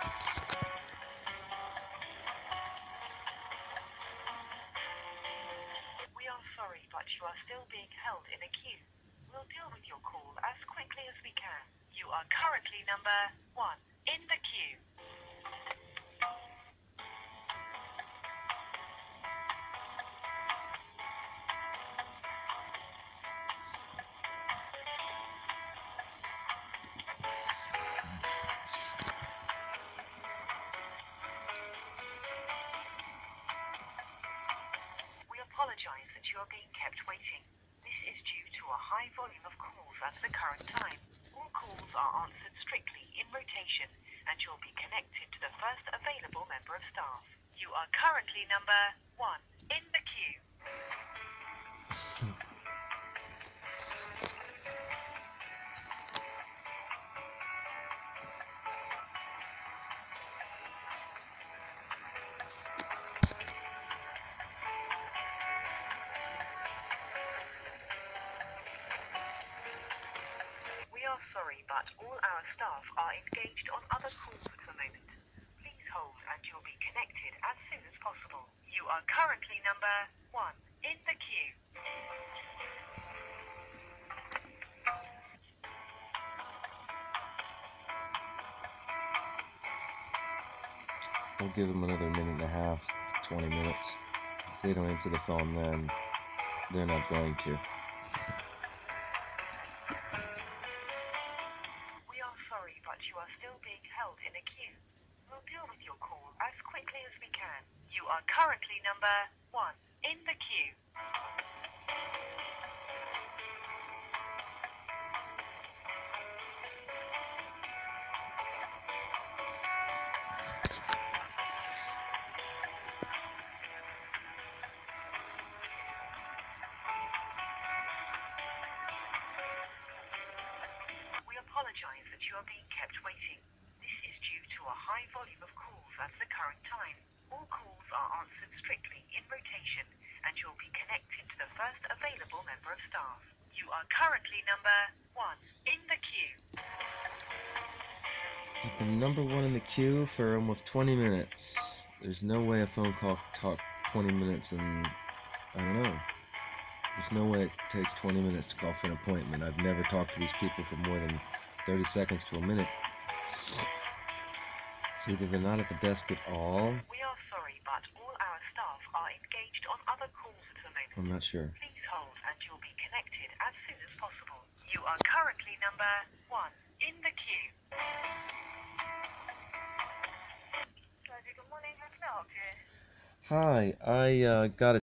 We are sorry, but you are still being held in a queue. We'll deal with your call as quickly as we can. You are currently number 1 in the queue. We apologize that you are being kept waiting. This is due to a high volume of calls at the current time. All calls are answered strictly in rotation, and you'll be connected to the first available member of staff. You are currently number 1 in the queue. We are sorry, but all our staff are engaged on other calls at the moment. Please hold and you'll be connected as soon as possible. You are currently number 1 in the queue. We'll give them another minute and a half, 20 minutes. If they don't answer the phone, then they're not going to. We are sorry, but you are still being held in a queue. We'll deal with your call as quickly as we can. You are currently number 1 in the queue. We apologize that you are being kept waiting. This is due to a high volume of calls at the current time. All calls are answered strictly in rotation, and you'll be connected to the first available member of staff. You are currently number 1 in the queue. I've been number 1 in the queue for almost 20 minutes. There's no way a phone call can talk 20 minutes, and I don't know. There's no way it takes 20 minutes to call for an appointment. I've never talked to these people for more than 30 seconds to a minute. So either they're not at the desk at all. We are sorry, but all our staff are engaged on other calls at the moment. I'm not sure. Please hold and you'll be connected as soon as possible. You are currently number 1 in the queue. Good morning, how can I help you? Hi, I got a